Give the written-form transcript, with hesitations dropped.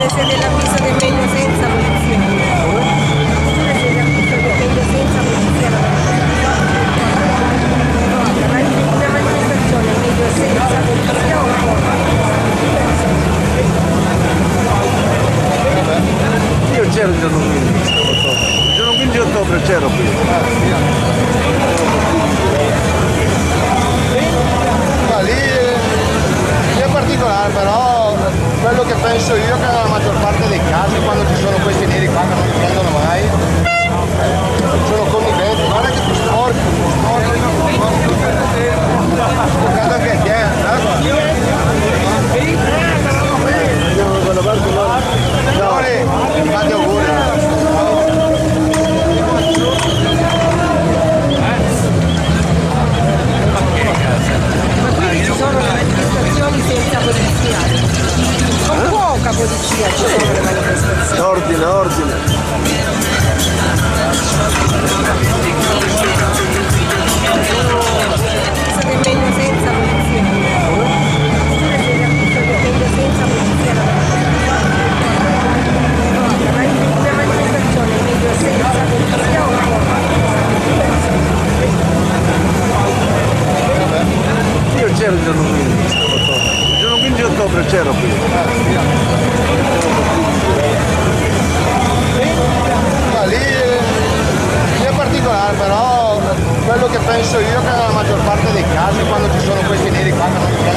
Siete dell'avviso che è meglio senza polizia. Siete dell'avviso che è meglio senza polizia. Una manifestazione è meglio senza polizia o Io c'ero il giorno 15 ottobre. Il giorno 15 ottobre c'ero qui. Ma lì è particolare, però quello che penso io è che nella maggior parte dei casi quando ci sono questi neri qua che non li prendono mai sono conniventi, guarda che più sporchi, guarda anche te, fate auguri. sono le manifestazioni senza polizia. Con poca polizia ci sono le manifestazioni. Ordine, ordine. Che è meglio senza polizia. Siete dell'avviso che è meglio senza polizia. Una manifestazione è meglio senza polizia o Io c'ero il giorno 15 ottobre. Il giorno 15 ottobre c'ero qui. Ma lì è particolare, però quello che penso io è che nella maggior parte dei casi quando ci sono questi neri qua che non li prendono